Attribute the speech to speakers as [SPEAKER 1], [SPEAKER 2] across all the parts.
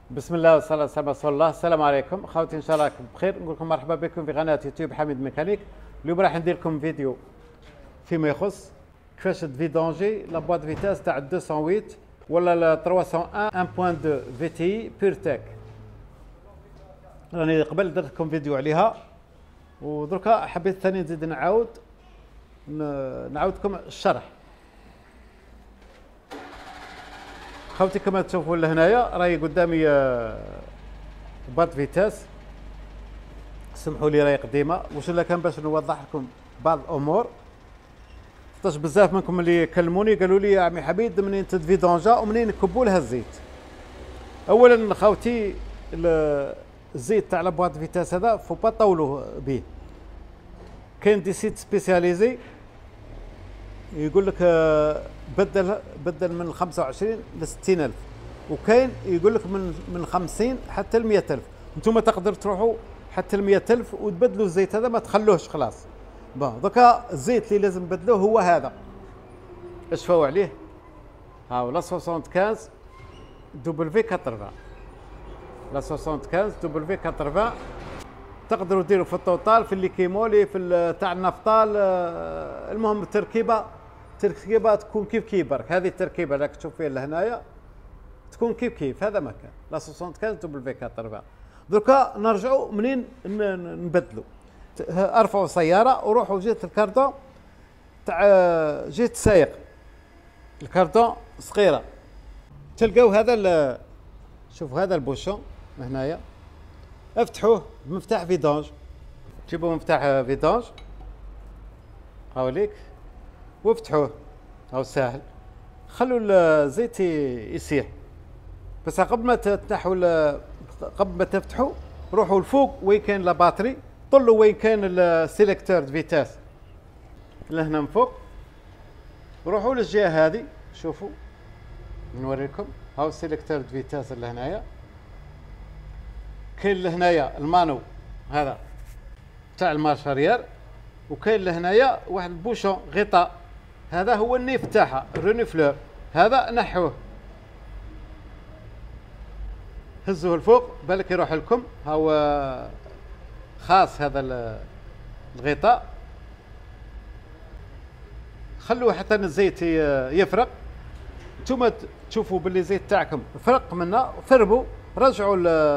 [SPEAKER 1] بسم الله والصلاة والسلام على رسول الله. السلام عليكم خوتي، ان شاء الله راكم بخير. نقول لكم مرحبا بكم في قناة يوتيوب حميد ميكانيك. اليوم راح ندير لكم فيديو فيما يخص كيفاش تفيدونجي لا بواط فيتاس تاع 208 ولا لا 301 1.2 في تي بير تك. راني قبل درت لكم فيديو عليها ودركا حبيت ثاني نزيد نعاودكم الشرح. خوتي كما تشوفوا لهنايا راهي قدامي باط فيتاس. سمحوا لي راهي قديمه، واش الا كان باش نوضح لكم بعض الامور. خاطرش بزاف منكم اللي كلموني قالوا لي يا عمي حميد منين تدفيدونجا ومنين نكبوا لها الزيت. اولا خوتي الزيت تاع لابواط فيتاس هذا فو با طولوا به. كاين دي سيت سبيسياليزي يقول لك بدل من 25 ل 60,000، وكاين يقول لك من 50 حتى ل 100,000. انتم تقدر تروحوا حتى ل 100,000 وتبدلوا الزيت هذا، ما تخلوهش خلاص. بون دوكا الزيت اللي لازم نبدلوه هو هذا. اشفاو عليه هاو لا 75 دبليو 80. لا 75 دبليو 80 تقدروا ديروا في التوتال، في اللي كيمولي، في تاع النفطال. المهم التركيبه تكون كيف برك. هذه التركيبه راك تشوف فيها لهنايا تكون كيف هذا مكان لا 75 دبليو 80. دركا نرجعوا منين نبدلوا. ارفعوا سياره وروحوا جهه الكاردون تاع جهه السائق، الكاردون صغيره تلقاو هذا شوفوا هذا البوشون هنايا، افتحوه بمفتاح فيدونج. جيبوا مفتاح فيدونج هاوليك وافتحوه، هاو ساهل. خلوا الزيت يسيح. بس قبل ما تفتحوا قبل ما تفتحوا روحوا الفوق وين كاين لا باتري، طلوا وين كاين السيليكتور فيتاس لهنا من فوق، روحوا للجهه هذه. شوفوا نوريكم هاو السيليكتور فيتاس اللي هنايا. كاين لهنايا المانو هذا تاع المارشاريير، وكاين لهنايا واحد البوشون غطاء، هذا هو النيف تاعها الرونيفلور. هذا نحوه هزوه الفوق بالك يروح لكم. هو خاص هذا الغطاء. خلوه حتى الزيت يفرق. نتوما تشوفوا باللي الزيت تاعكم فرق منا، ثربوا رجعوا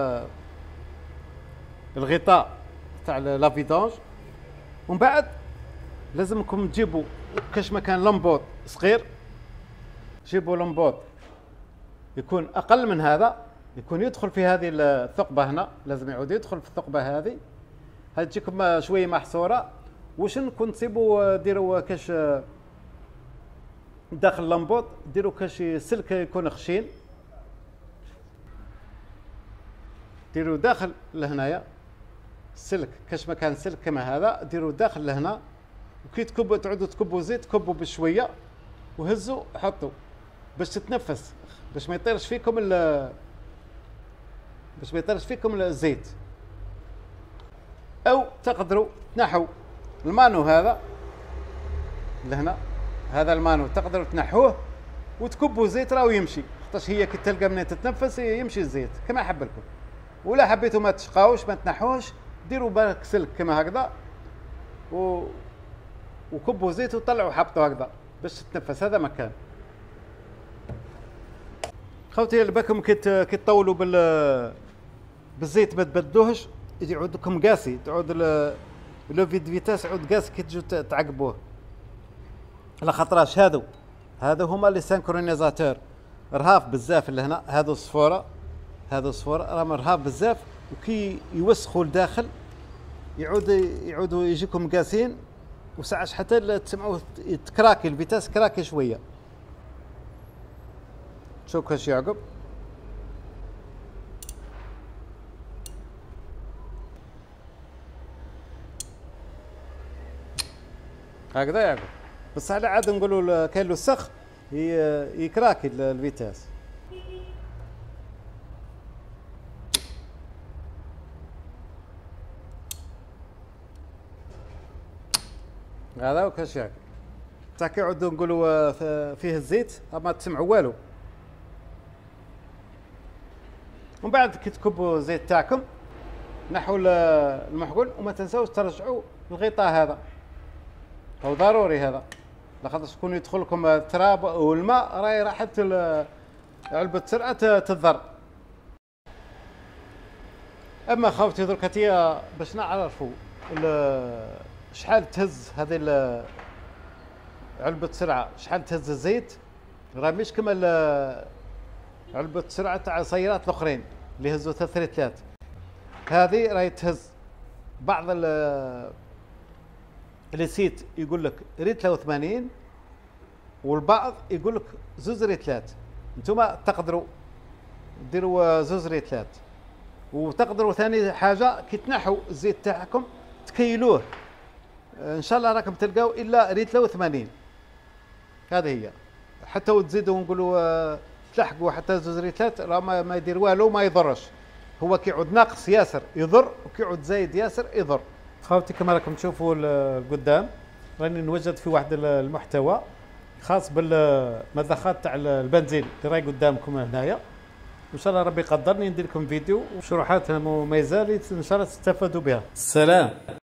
[SPEAKER 1] الغطاء تاع لافيدونج. ومن بعد لازمكم تجيبوا كاش ما كان لمبوط صغير، جيبوا لمبوط يكون اقل من هذا، يكون يدخل في هذه الثقبه هنا. لازم يعود يدخل في الثقبه هذه تجيكم شويه محصوره. واش نكون تصيبوا ديروا كاش داخل اللمبوط، ديروا كاش سلك يكون خشين، ديروا داخل لهنايا السلك كاش ما كان سلك كما هذا، ديروا داخل لهنا. وكي تكبوا تعودوا تكبوا زيت، كبوا بشويه وهزوا حطوا باش تتنفس، باش ما يطيرش فيكم الزيت. او تقدروا تنحوا المانو هذا لهنا، هذا المانو تقدروا تنحوه وتكبوا زيت راهو يمشي. خاطرش هي كي تلقى منين تتنفس يمشي الزيت كما حب لكم. ولا حبيتوا ما تشقاوش ما تنحوش، ديروا بالك سلك كما هكذا وكبوا زيت وطلعوا حبطوا هكذا باش تتنفس. هذا مكان. خوتي بالكم كي تطولوا بالزيت ما تبدلوهش يعود لكم قاسي، تعود لو فيتاس يعود قاسي كي تجوا تعقبوه. على خاطراش هادو هما لي سانكرونيزاتور رهاف بزاف لهنا. هادو الصفوره راهم رهاف بزاف، وكي يوسخوا لداخل يعودوا يجيكم قاسين. وساعات حتى تسمعوه تكراكي الفيتاس كراكي شويه. شوف كاش يعقب. هكذا يعقب. بس على عاد نقولوا كاين له سخ يكراكي الفيتاس. هذا وكاش يعقب. تا كيعودوا نقولوا فيه الزيت ما تسمعوا والو. ومن بعد كي تكبوا الزيت تاعكم نحو المحقول، وما تنساوش ترجعوا الغطاء هذا، هو ضروري هذا، لخاطر شكون يدخل لكم التراب والماء راهي راحت علبة السرعة تضر. اما خوتي درك تيا باش نعرفوا شحال تهز هذه علبة السرعة، شحال تهز الزيت، راه مش كما علبة السرعة تاع السيارات الاخرين اللي هزوا 3 ريتلات، هذه راهي تهز بعض السيت يقول لك ريتله و80 والبعض يقول لك 2 ريتلات. انتم تقدروا ديروا 2 ريتلات، وتقدروا ثاني حاجه كي تنحوا الزيت تاعكم تكيلوه، ان شاء الله راكم تلقاو الا ريتله و80. هذه هي، حتى وتزيدوا نقولوا تلحقوا حتى 2 ريتلات راه ما يدير والو، ما يضرش، هو كيعود ناقص ياسر يضر، وكيعود زايد ياسر يضر. خوتي كما راكم تشوفوا القدام راني نوجد في واحد المحتوى خاص بالمضخات تاع البنزين اللي راهي قدامكم هنايا، وان شاء الله ربي يقدرني ندير لكم فيديو وشروحات مميزه اللي ان شاء الله تستفادوا بها. السلام.